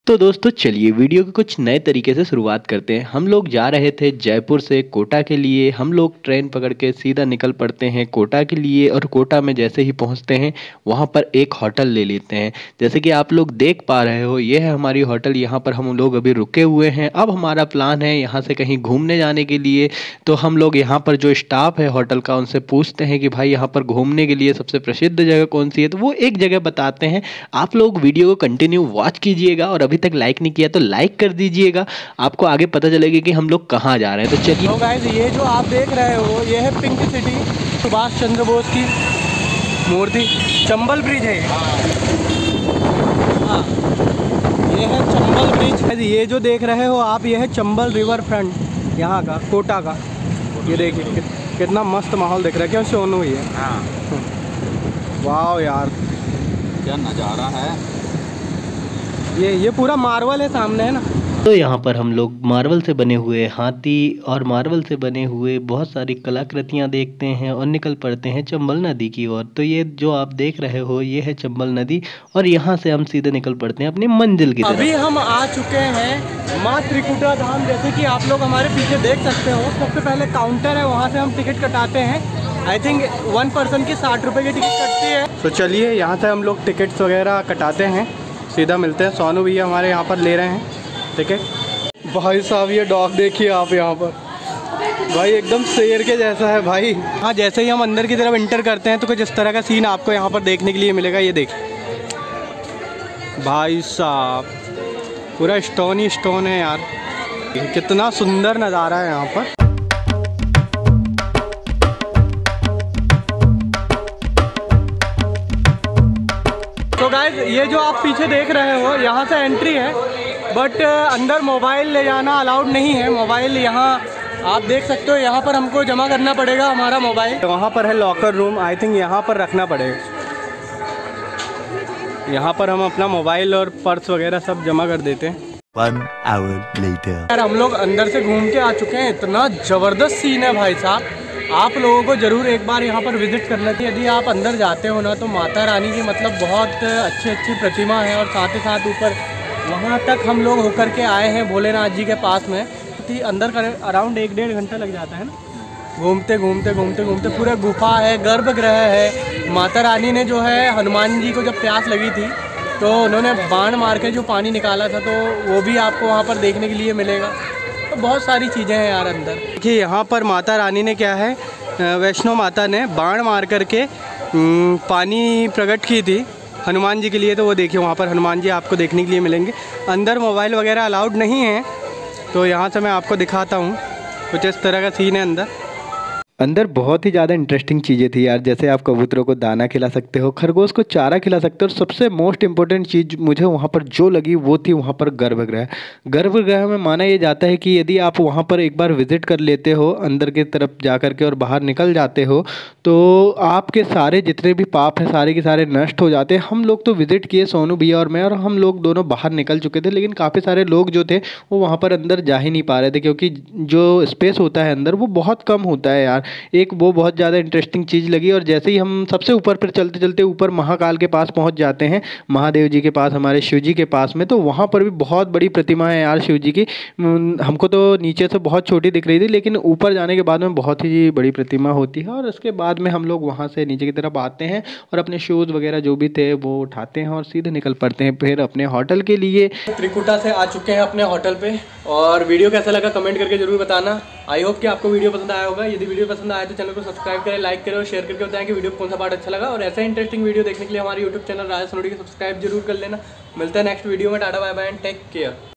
तो दोस्तों चलिए वीडियो को कुछ नए तरीके से शुरुआत करते हैं। हम लोग जा रहे थे जयपुर से कोटा के लिए। हम लोग ट्रेन पकड़ के सीधा निकल पड़ते हैं कोटा के लिए और कोटा में जैसे ही पहुंचते हैं वहां पर एक होटल ले लेते हैं। जैसे कि आप लोग देख पा रहे हो ये है हमारी होटल। यहाँ पर हम लोग अभी रुके हुए हैं। अब हमारा प्लान है यहाँ से कहीं घूमने जाने के लिए। तो हम लोग यहाँ पर जो स्टाफ है होटल का उनसे पूछते हैं कि भाई यहाँ पर घूमने के लिए सबसे प्रसिद्ध जगह कौन सी है। तो वो एक जगह बताते हैं। आप लोग वीडियो को कंटिन्यू वॉच कीजिएगा और अभी तक लाइक नहीं किया तो लाइक कर दीजिएगा। आपको आगे पता चलेगा कि हम लोग कहाँ जा रहे हैं। तो चलिए। तो गाइस ये जो आप देख रहे हो ये है पिंक सिटी, सुभाष चंद्र बोस की मूर्ति। चंबल ब्रिज है हाँ, ये है चंबल ब्रिज। ये जो देख रहे हो आप ये है चंबल रिवर फ्रंट यहाँ का, कोटा का। ये देखिए कितना मस्त माहौल दिख रहा है। क्यों सोनू हुई है हाँ। वाह यार क्या नज़ारा है। ये पूरा मार्बल है सामने है ना। तो यहाँ पर हम लोग मार्बल से बने हुए हाथी और मार्बल से बने हुए बहुत सारी कलाकृतियाँ देखते हैं और निकल पड़ते हैं चंबल नदी की ओर। तो ये जो आप देख रहे हो ये है चंबल नदी और यहाँ से हम सीधे निकल पड़ते हैं अपनी मंजिल की तरफ। अभी हम आ चुके हैं माँ त्रिकुटा धाम। जैसे कि आप लोग हमारे पीछे देख सकते हो, सबसे पहले काउंटर है, वहाँ से हम टिकट कटाते हैं। आई थिंक 1 पर्सन की 60 रुपये की टिकट कटती है। तो चलिए यहाँ से हम लोग टिकट्स वगैरह कटाते हैं, सीधा मिलते हैं। सोनू भैया हमारे यहाँ पर ले रहे हैं टिकट। भाई साहब ये डॉग देखिए आप यहाँ पर, भाई एकदम शेर के जैसा है भाई। हाँ जैसे ही हम अंदर की तरफ इंटर करते हैं तो कुछ इस तरह का सीन आपको यहाँ पर देखने के लिए मिलेगा। ये देखिए भाई साहब पूरा स्टोन ही स्टोन है यार। कितना सुंदर नज़ारा है यहाँ पर। तो गाइस ये जो आप पीछे देख रहे हो यहाँ से एंट्री है, बट अंदर मोबाइल ले जाना अलाउड नहीं है। मोबाइल यहाँ आप देख सकते हो, यहाँ पर हमको जमा करना पड़ेगा हमारा मोबाइल। तो वहाँ पर है लॉकर रूम, आई थिंक यहाँ पर रखना पड़ेगा। यहाँ पर हम अपना मोबाइल और पर्स वगैरह सब जमा कर देते हैं। 1 hour later। यार हम लोग अंदर से घूम के आ चुके हैं। इतना ज़बरदस्त सीन है भाई साहब, आप लोगों को ज़रूर एक बार यहाँ पर विज़िट करना चाहिए। यदि आप अंदर जाते हो ना तो माता रानी की मतलब बहुत अच्छी प्रतिमा है और साथ ही साथ ऊपर वहाँ तक हम लोग होकर के आए हैं भोलेनाथ जी के पास में। अंदर का अराउंड 1-1.5 घंटा लग जाता है ना, घूमते घूमते। पूरा गुफा है, गर्भगृह है। माता रानी ने जो है हनुमान जी को जब प्यास लगी थी तो उन्होंने बाण मार के जो पानी निकाला था, तो वो भी आपको वहाँ पर देखने के लिए मिलेगा। तो बहुत सारी चीज़ें हैं यार अंदर। देखिए यहाँ पर माता रानी ने क्या है, वैष्णो माता ने बाण मार करके पानी प्रकट की थी हनुमान जी के लिए। तो वो देखिए वहाँ पर हनुमान जी आपको देखने के लिए मिलेंगे। अंदर मोबाइल वगैरह अलाउड नहीं है, तो यहाँ से मैं आपको दिखाता हूँ। कुछ इस तरह का सीन है अंदर बहुत ही ज़्यादा इंटरेस्टिंग चीज़ें थी यार। जैसे आप कबूतरों को दाना खिला सकते हो, खरगोश को चारा खिला सकते हो, और सबसे मोस्ट इम्पोर्टेंट चीज़ मुझे वहाँ पर जो लगी वो थी वहाँ पर गर्भगृह। गर्भगृह में माना ये जाता है कि यदि आप वहाँ पर एक बार विज़िट कर लेते हो अंदर की तरफ जा कर के और बाहर निकल जाते हो तो आपके सारे जितने भी पाप हैं सारे के सारे नष्ट हो जाते हैं। हम लोग तो विज़िट किए, सोनू भैया और मैं, और हम लोग दोनों बाहर निकल चुके थे, लेकिन काफ़ी सारे लोग जो थे वो वहाँ पर अंदर जा ही नहीं पा रहे थे क्योंकि जो स्पेस होता है अंदर वो बहुत कम होता है यार। एक वो बहुत ज़्यादा इंटरेस्टिंग चीज़ लगी। और जैसे ही हम सबसे ऊपर पर चलते चलते ऊपर महाकाल के पास पहुंच जाते हैं, महादेव जी के पास, हमारे शिव जी के पास में, तो वहाँ पर भी बहुत बड़ी प्रतिमा है यार शिव जी की। हमको तो नीचे से बहुत छोटी दिख रही थी, लेकिन ऊपर जाने के बाद में बहुत ही बड़ी प्रतिमा होती है। और उसके बाद में हम लोग वहाँ से नीचे की तरफ आते हैं और अपने शूज़ वगैरह जो भी थे वो उठाते हैं और सीधे निकल पड़ते हैं फिर अपने होटल के लिए। त्रिकुटा से आ चुके हैं अपने होटल पे, और वीडियो कैसा लगा कमेंट करके जरूर बताना। आई होप कि आपको वीडियो पसंद आया होगा। यदि वीडियो पसंद आया तो चैनल को सब्सक्राइब करें, लाइक करें और शेयर करके बताएं कि वीडियो कौन सा पार्ट अच्छा लगा। और ऐसा इंटरेस्टिंग वीडियो देखने के लिए हमारे यूट्यूब चैनल राजा सोनोडी को सब्सक्राइब जरूर कर लेना। मिलते हैं नेक्स्ट वीडियो में। Tata bye bye and take care.